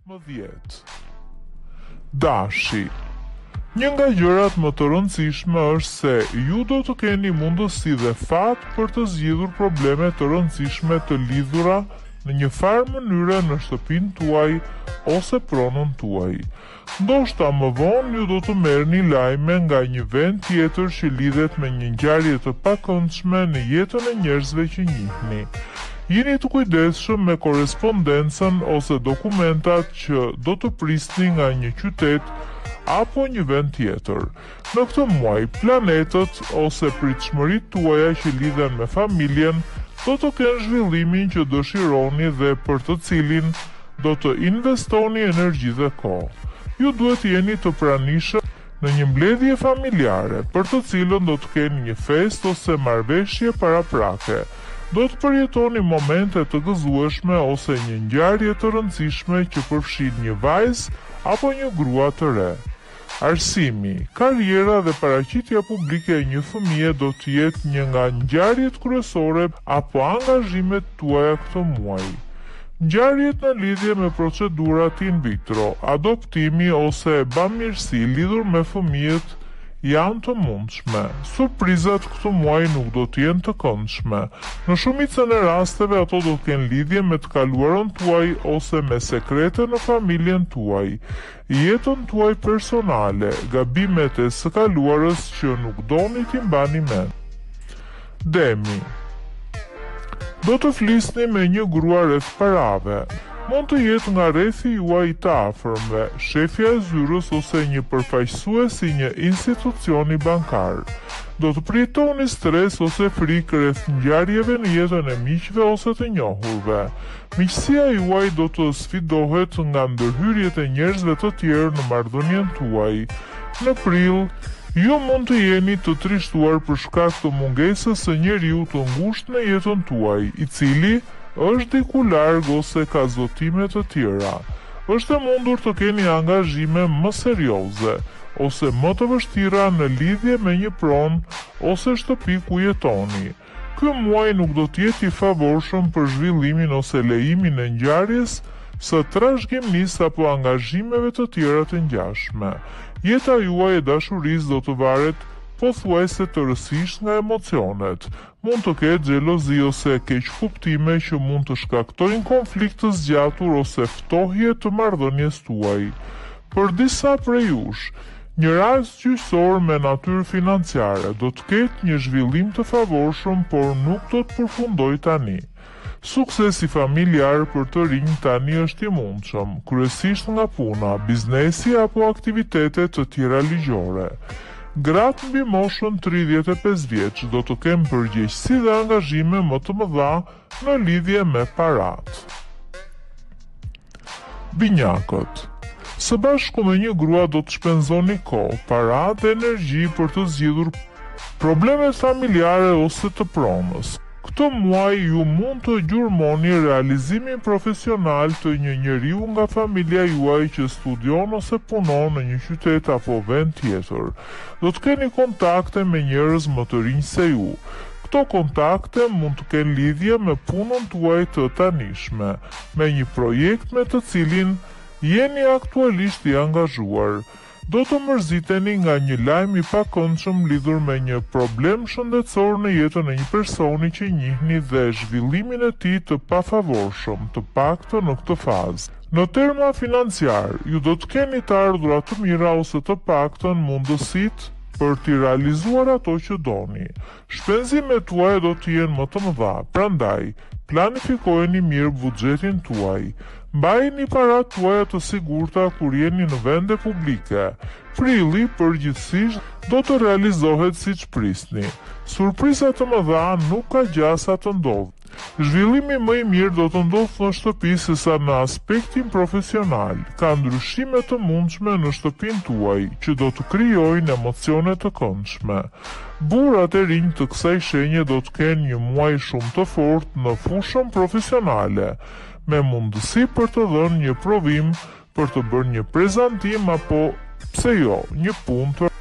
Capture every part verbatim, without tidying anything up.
dhjetë. Dashi. Një nga gjërat më të rëndësishme është se ju do të keni mundësi dhe fat për të zgjidhur probleme të rëndësishme të lidhura në një farë mënyre në shtëpinë tuaj ose pronën tuaj. Ndoshta më vonë ju do të merrni lajme nga një vend tjetër që lidhet me një ngjarje të pakëndshme në jetën e njerëzve që njihni. Jeni të kujdesshëm me korrespondencën ose dokumentat që do të prisni nga një qytet apo një vend tjetër. Në këtë muaj, planetët ose pritshmëritë tuaja që lidhen me familjen do të kenë zhvillimin që dëshironi dhe për të cilin do të investoni energji dhe kohë. Ju duhet jeni të pranishëm në një mbledhje familjare, për të cilën do të keni një fest ose marrëveshje paraprake. Do të përjetoni momente të gëzueshme ose një ngjarje të rëndësishme që përfshin një vajzë apo një grua të re. Arsimi, karriera dhe paraqitja publike e një fëmie do të jetë një nga ngjarjet kryesore apo angazhimet tuaja këtë muaj. Ngjarjet në lidhje me procedurat in vitro, adoptimi ose bamirësi lidhur me fëmijët janë të mundshme. Surprizat këtë muaj nuk do të jenë të këndshme. Në shumicën e rasteve ato do të kenë lidhje me të kaluarën tuaj ose me sekrete në familjen tuaj, jetën tuaj personale, gabimet e së kaluarës që nuk doni t'i mbani mend. Demi. Do të flisni me një grua rreth parave. Mund të jetë nga rrethi juaj i të afërmve, shefja e zyrës ose një përfaqësues i një institucioni bankar. Do të përjetoni stres ose frikë rreth ngjarjeve në jetën e miqve ose të njohurve. Miqësia juaj do të sfidohet nga ndërhyrjet e njerëzve të tjerë në marrëdhënien tuaj. Në prill, ju mund të jeni të trishtuar për shkak të mungesës së njeriu të ngushtë në jetën tuaj, i cili është diku larg ose ka zotime të tjera. Është e mundur të keni angazhime më serioze ose më të vështira në lidhje me një pronë ose shtëpi ku jetoni. Ky muaj nuk do të jetë i favorshëm për zhvillimin ose lejimin e ngjarjes së trashëgimisë apo angazhimeve të tjera të ngjashme. Jeta juaj e dashurisë do të varet pothuajse tërësisht nga emocionet. Mund të ketë xhelozi ose keqkuptime që mund të shkaktojnë konflikt të zgjatur ose ftohje të marrëdhënies tuaj. Për disa prej jush, një rast gjyqësor me natyrë financiare do të ketë një zhvillim të favorshëm, por nuk do të përfundojë tani. Suksesi familjar për të rinj tani është i mundshëm, kryesisht nga puna, biznesi apo aktivitetet të tjera ligjore. Gratë mbi moshën tridhjetë e pesë vjeç do të kenë përgjegjësi dhe angazhime më të mëdha në lidhje me paratë. Binjakët. Së bashku me një grua do të shpenzoni kohë, para dhe energji për të zgjidhur problemet familjare ose të pronës. Këtë muaj ju mund të gjurmoni realizimin profesional të një njeriu nga familja juaj që studion ose punon në një qytet apo vend tjetër. Do të keni kontakte me njerëz më të rinj se ju. Këto kontakte mund të kenë lidhje me punën tuaj të tanishme, me një projekt me të cilin jeni aktualisht i angazhuar. Do të mërziteni nga një lajm i pakëndshëm lidhur me një problem shëndetësor në jetën e një personi që njihni dhe zhvillimin e tij të pafavorshëm, të paktën në këtë fazë. Në terma financiar, ju do të keni të ardhura të mira ose të paktën mundësitë për t'i realizuar ato që doni. Shpenzimet tuaja do të jenë më të mëdha, prandaj planifikojeni mirë buxhetin tuaj. Mbajini paratë tuaja të sigurta kur jeni në vende publike. Prilli përgjithsisht do të realizohet siç prisni. Surpriza të mëdha nuk ka gjasa të ndodhin. Zhvillimi më i mirë do të ndodhë në shtëpi sesa në aspektin profesional. Ka ndryshime të mundshme në shtëpinë tuaj që do të krijojnë emocione të këndshme. Burrat e rinj të kësaj shenje do të kenë një muaj shumë të fortë në fushën profesionale, me mundësi për të dhënë një provim, për të bërë një prezantim apo, pse jo, një punë të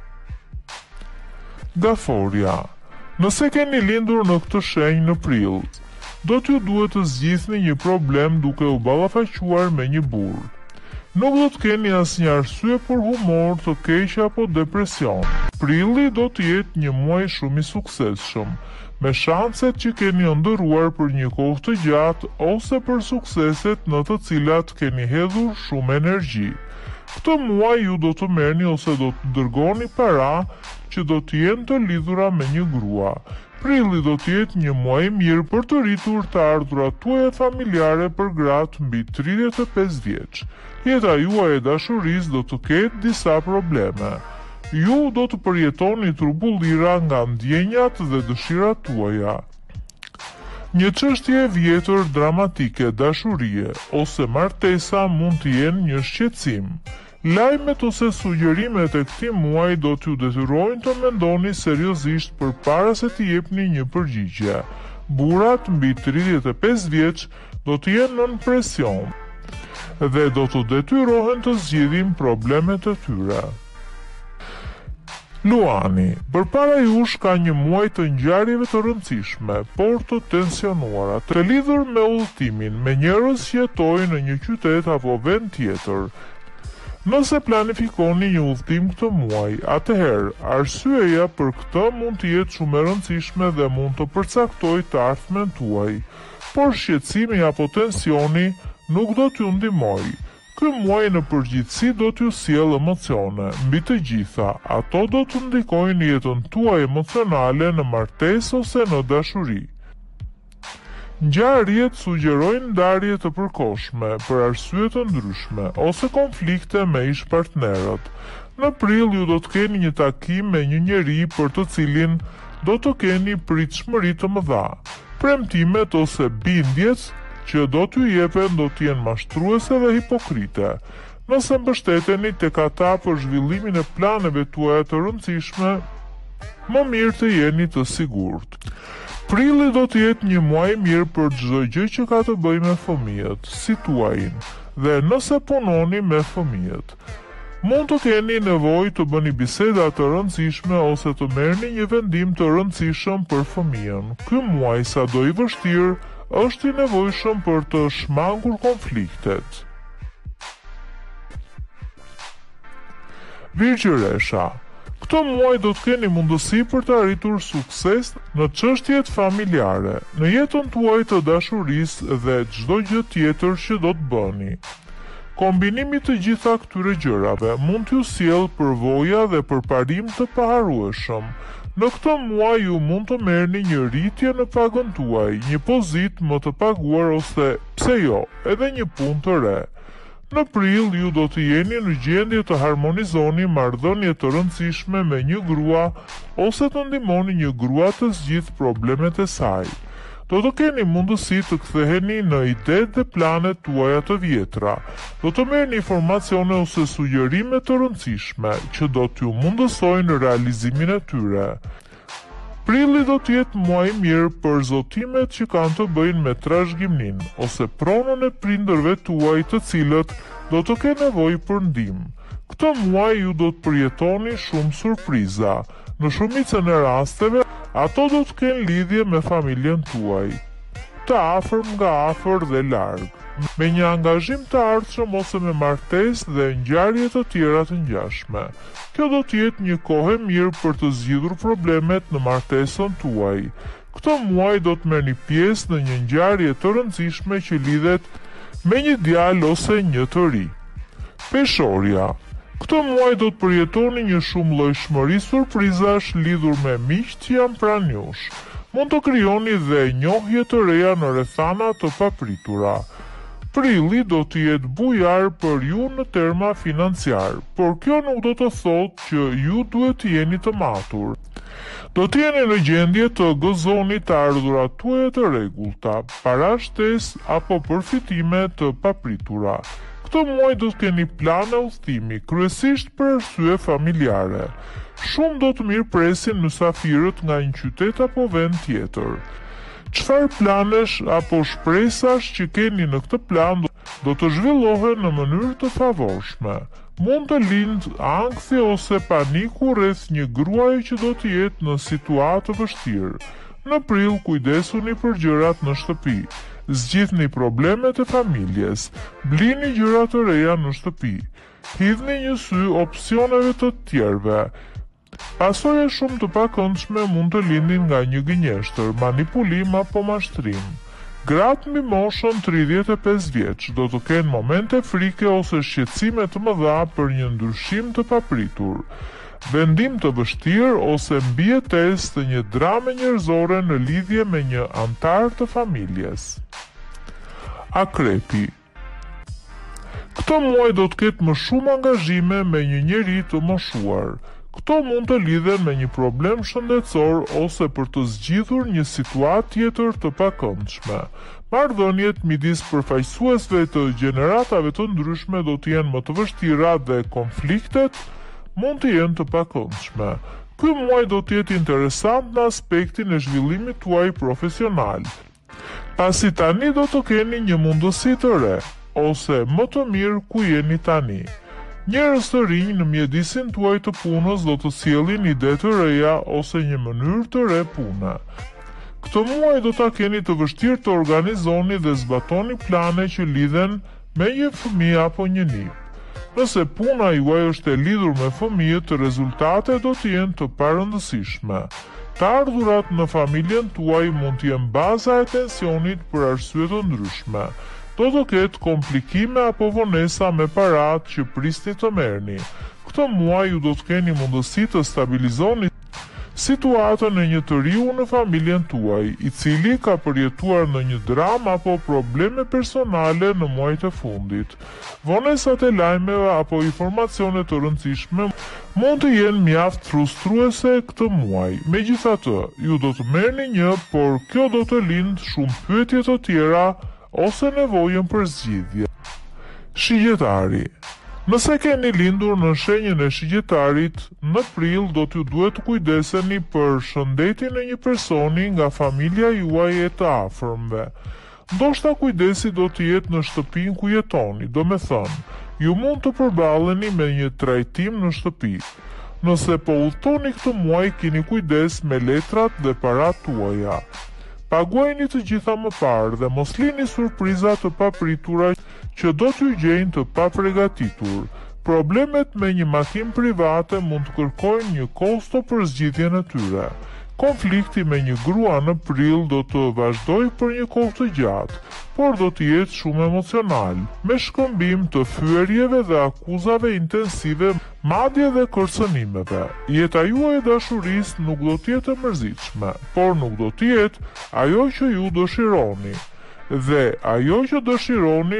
Gaforia. Nëse keni lindur në këtë shenjë në prill, do t'ju duhet të zgjidhni një problem duke u ballafaquar me një burr. Nuk do të keni asnjë arsye për humor të keq apo depresion. Prilli do të jetë një muaj shumë i suksesshëm, me shanset që keni ndëruar për një kohë të gjatë ose për sukseset në të cilat keni hedhur shumë energji. Këtë muaj ju do të merrni ose do të dërgoni para që do të jenë të lidhura me një grua. Prilli do të jetë një muaj i mirë për të rritur të ardhurat tuaja familjare për gratë mbi tridhjetë e pesë vjeç. Jeta juaj e dashurisë do të ketë disa probleme. Ju do të përjetoni turbullira nga ndjenjat dhe dëshirat tuaja. Një çështje e vjetër dramatike dashurie ose martesa mund të jenë një shqetësim. Lajmet ose sugjerimet e këtij muaji do t'ju detyrojnë të mendoni seriozisht përpara se të jepni një përgjigje. Burrat mbi tridhjetë e pesë vjeç do të jenë nën presion dhe do të detyrohen të zgjidhin problemet e tyre. Luani, përpara jush ka një muaj të ngjarjeve të rëndësishme, por të tensionuara, të lidhur me udhëtimin, me njerëz që jetojnë në një qytet apo vend tjetër. Nëse planifikoni një udhëtim këtë muaj, atëherë arsyeja për këtë mund të jetë shumë e rëndësishme dhe mund të përcaktojë të ardhmen tuaj, por shqetësimi apo tensioni nuk do t'ju ndihmojë. Ky muaj në përgjithësi do t'ju sjellë emocione, mbi të gjitha, ato do të ndikojnë në jetën tuaj emocionale, në martesë ose në dashuri. Ngjarjet sugjerojnë ndarje të përkohshme për arsye të ndryshme ose konflikte me ish-partnerët. Në prill ju do të keni një takim me një njeri për të cilin do të keni pritshmëri të mëdha. Premtimet ose bindjet që do t'ju jepen do t'jenë mashtruese dhe hipokrite. Nëse mbështeteni tek ata për zhvillimin e planeve tuaja të rëndësishme, më mirë të jeni të sigurt. Prilli do të jetë një muaj i mirë për çdo gjë që ka të bëjë me fëmijët, si tuajin, dhe nëse punoni me fëmijët. Mund të keni nevojë të bëni biseda të rëndësishme ose të merrni një vendim të rëndësishëm për fëmijën. Ky muaj, sado i vështirë, është i nevojshëm për të shmangur konfliktet. Virgjëresha, këtë muaj do të keni mundësi për të arritur sukses në çështjet familjare, në jetën tuaj të dashurisë dhe çdo gjë tjetër që do të bëni. Kombinimi të gjitha këtyre gjërave mund t'ju sjellë përvoja dhe përparim të paharrueshëm. Në këtë muaj ju mund të merrni një rritje në pagën tuaj, një pozitë më të paguar ose, pse jo, edhe një punë të re. Në prill ju do të jeni në gjendje të harmonizoni marrëdhënie të rëndësishme me një grua ose të ndihmoni një grua të zgjidhë problemet e saj. Do të keni mundësi të ktheheni në idetë dhe planet tuaja të vjetra. Do të merrni informacione ose sugjerime të rëndësishme që do t'ju mundësojnë realizimin e tyre. Prilli do të jetë muaj i mirë për zotimet që kanë të bëjnë me trashëgiminë ose pronën e prindërve tuaj të cilët do të kenë nevojë për ndihmë. Këtë muaj ju do të përjetoni shumë surpriza. Në shumicën e rasteve, ato do të kenë lidhje me familjen tuaj, të afërm nga afër dhe larg, me një angazhim të ardhshëm ose me martesë dhe ngjarje të tjera të ngjashme. Kjo do të jetë një kohë e mirë për të zgjidhur problemet në martesën tuaj. Këtë muaj do të merrni pjesë në një ngjarje të rëndësishme që lidhet me një djalë ose një të ri. Peshorja, këtë muaj do të përjetoni një shumëllojshmëri surprizash lidhur me miq që janë pranë jush. Mund të krijoni dhe njohje të reja në rrethana të papritura. Prilli do të jetë bujar për ju në terma financiar, por kjo nuk do të thotë që ju duhet të jeni të matur. Do të jeni në gjendje të gëzoni të ardhurat tuaja të rregullta, para shtesë apo përfitime të papritura. Këtë muaj do të keni plane udhëtimi, kryesisht për arsye familjare. Shumë do të mirëpresin mysafirët nga një qytet apo vend tjetër. Çfarë planesh apo shpresash që keni në këtë plan do të zhvillohen në mënyrë të favorshme. Mund të lindë ankthi ose paniku rreth një gruaje që do të jetë në situatë të vështirë. Në prill kujdesuni për gjërat në shtëpi. Zgjidhni problemet e familjes. Blini gjëra të reja në shtëpi. Hidhni një sy opsioneve të tjerëve. Pasoja shumë të pakëndshme mund të lindin nga një gënjeshtër, manipulim apo mashtrim. Gratë mbi moshën tridhjetë e pesë vjeç do të kenë momente frike ose shqetësime të mëdha për një ndryshim të papritur, vendim të vështirë ose mbijetesë të një drame njerëzore në lidhje me një antar të familjes. Akrepi. Këto muaj do të ketë më shumë angazhime me një njeri të moshuar. Këto mund të lidhen me një problem shëndetësor ose për të zgjidhur një situatë tjetër të pakëndshme. Marrëdhëniet midis përfaqësuesve të gjeneratave të ndryshme do të jenë më të vështira dhe konfliktet mund të jenë të pakëndshme. Ky muaj do të jetë interesant në aspektin e zhvillimit tuaj profesional. Pasi tani do të keni një mundësi të re, ose më të mirë ku jeni tani. Njerëz të rinj në mjedisin tuaj të punës do të sjellin ide të reja ose një mënyrë të re pune. Këtë muaj do ta keni të vështirë të organizoni dhe zbatoni plane që lidhen me një fëmijë apo një nip. Nëse puna juaj është e lidhur me fëmijët, rezultatet do të jenë të parëndësishme. Të ardhurat në familjen tuaj mund të jenë baza e tensionit për arsye të ndryshme. Do të ketë komplikime apo vonesa me parat që prisni të merrni. Këtë muaj ju do të keni mundësi të stabilizoni situatën e një të riu në familjen tuaj, i cili ka përjetuar në një dramë apo probleme personale në muajt e fundit. Vonesat e lajmeve apo informacione të rëndësishme mund të jenë mjaft frustruese këtë muaj. Megjithatë, ju do të merrni një, por kjo do të lindë shumë pyetje të tjera ose nevojën për zgjidhje. Shigjetari. Nëse keni lindur në shenjën e shigjetarit, në prill do t'ju duhet të kujdeseni për shëndetin e një personi nga familja juaj e të afërmve. Ndoshta kujdesi do të jetë në shtëpinë ku jetoni, do me thënë, ju mund të përballeni me një trajtim në shtëpi. Nëse po udhtoni këtë muaj, keni kujdes me letrat dhe paratë tuaja. Paguajni të gjitha më parë dhe mos lini surpriza të papritura që do t'ju gjejnë të papregatitur. Problemet me një makinë private mund të kërkojnë një kosto për zgjidhjen e tyre. Konflikti me një grua në prill do të vazhdoj për një kohë të gjatë, por do të jetë shumë emocional, me shkëmbim të fyerjeve dhe akuzave intensive, madje dhe kërcënimeve. Jeta juaj e dashurisë nuk do të jetë e mërzitshme, por nuk do të jetë ajo që ju dëshironi. Dhe ajo që dëshironi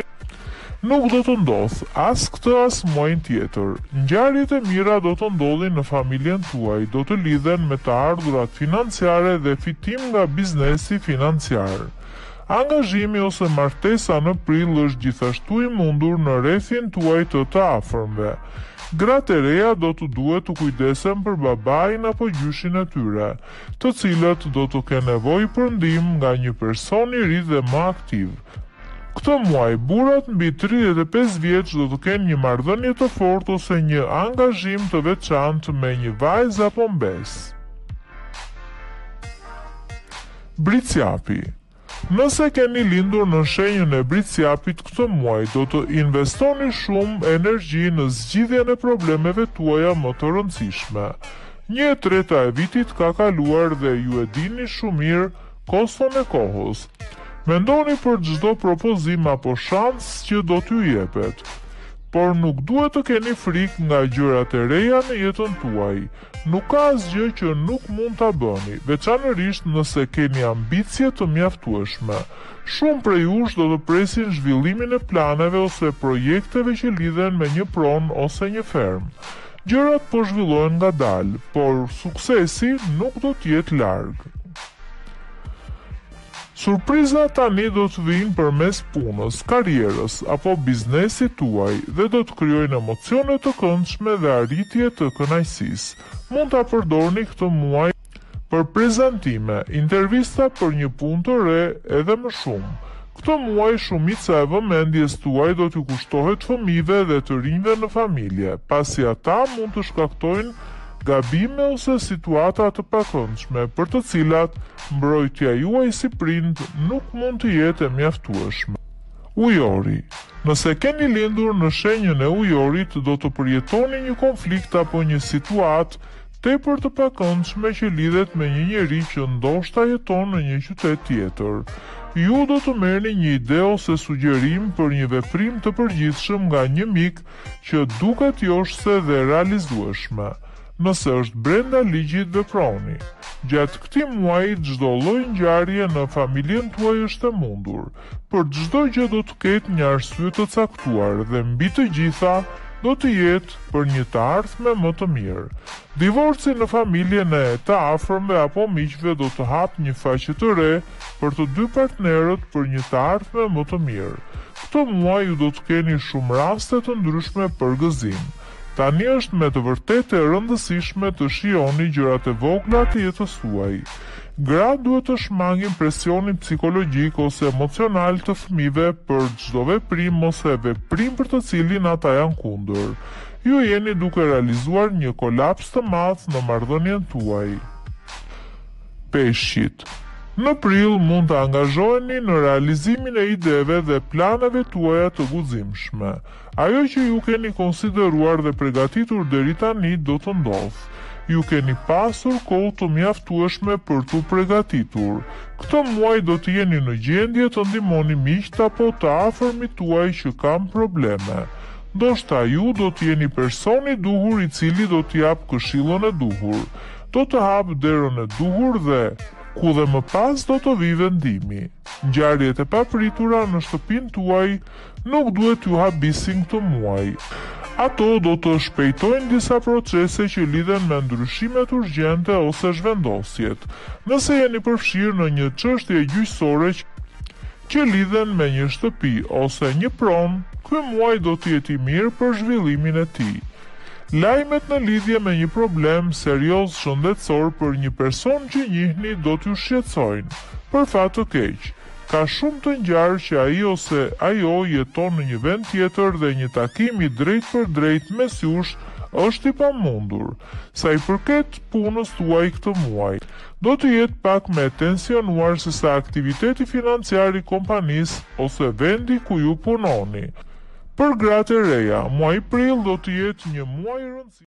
nuk do të ndodhë as këtë as muajin tjetër. Ngjarjet e mira do të ndodhin në familjen tuaj, do të lidhen me të ardhurat financiare dhe fitim nga biznesi financiar. Angazhimi ose martesa në prill është gjithashtu i mundur në rrethin tuaj të të afërmve. Gratë e reja do të duhet të kujdesen për babain apo gjyshin e tyre, të cilët do të kenë nevojë për ndihmë nga një person i ri dhe më aktiv. Këtë muaj, burrat mbi tridhjetë e pesë vjeç do të kenë një marrëdhënie të fortë ose një angazhim të veçantë me një vajzë apo mbes. Britsjapi. Nëse keni lindur në shenjën e britsjapit këtë muaj, do të investoni shumë energji në zgjidhjen e problemeve tuaja më të rëndësishme. Një e treta e vitit ka kaluar dhe ju e dini shumë mirë koston e kohës. Mendoni për çdo propozim apo shans që do t'ju jepet, por nuk duhet të keni frikë nga gjërat e reja në jetën tuaj. Nuk ka asgjë që nuk mund ta bëni, veçanërisht nëse keni ambicie të mjaftueshme. Shumë prej jush do të presin zhvillimin e planeve ose projekteve që lidhen me një pronë ose një fermë. Gjërat po zhvillohen ngadalë, por suksesi nuk do të jetë larg. Surpriza tani do të vinë përmes punës, karrierës apo biznesit tuaj dhe do të krijojnë emocione të këndshme dhe arritje të kënaqësisë. Mund ta përdorni këtë muaj për prezantime, intervista për një punë të re edhe më shumë. Këtë muaj shumica e vëmendjes tuaj do t'ju kushtohet fëmijëve dhe të rinjve në familje, pasi ata mund të shkaktojnë gabime ose situata të pakëndshme për të cilat mbrojtja juaj si prind nuk mund të jetë e mjaftueshme. Ujori. Nëse keni lindur në shenjën e ujorit, do të përjetoni një konflikt apo një situatë tepër të pakëndshme që lidhet me një njeri që ndoshta jeton në një qytet tjetër. Ju do të merrni një ide ose sugjerim për një veprim të përgjithshëm nga një mik që duket joshse dhe realizueshme. Nëse është brenda ligjit, veproni. Gjatë këtij muaji çdo lloj ngjarje në familjen tuaj është e mundur. Për çdo gjë do të ketë një arsye të caktuar dhe mbi të gjitha do të jetë për një të ardhme më të mirë. Divorci në familjen e të afërmve apo miqve do të hapë një faqe të re për të dy partnerët për një të ardhme më të mirë. Këtë muaj ju do të keni shumë raste të ndryshme për gëzim. Tani është me të vërtetë e rëndësishme të shihoni gjërat e vogla të jetës suaj. Gratë duhet të shmangin presionin psikologjik ose emocional të fëmijëve për çdo veprim ose veprim për të cilin ata janë kundër. Ju jeni duke realizuar një kolaps të madh në marrëdhënien tuaj. Peshqit. Në prill mund të angazhoheni në realizimin e ideve dhe planeve tuaja të guximshme. Ajo që ju keni konsideruar dhe përgatitur deri tani do të ndodhë. Ju keni pasur kohë të mjaftueshme për t'u përgatitur. Këtë muaj do të jeni në gjendje të ndihmoni miqt apo të afërmit tuaj që kanë probleme. Ndoshta ju do të jeni personi i duhur i cili do t'i jap këshillën e duhur. Do të hap derën e duhur dhe ku dhe më pas do të vi vendimi. Ngjarjet e papritura në shtëpinë tuaj nuk duhet t'ju habisin këtë muaj. Ato do të shpejtojnë disa procese që lidhen me ndryshimet urgjente ose zhvendosjet. Nëse jeni përfshirë në një çështje gjyqësore që lidhen me një shtëpi ose një pronë, ky muaj do të jetë i mirë për zhvillimin e tij. Lajmet në lidhje me një problem serioz shëndetësor për një person që njihni do t'ju shqetësojnë. Për fat të keq, ka shumë të ngjarë që ai ose ajo jeton në një vend tjetër dhe një takim i drejt për drejt mes jush është i pamundur. Sa i përket punës tuaj këtë muaj, do të jetë pak më tensionuar se sa aktiviteti financiar i kompanisë ose vendi ku ju punoni. Për gratë e reja, muaji prill do të jetë një muaj i rëndësishëm.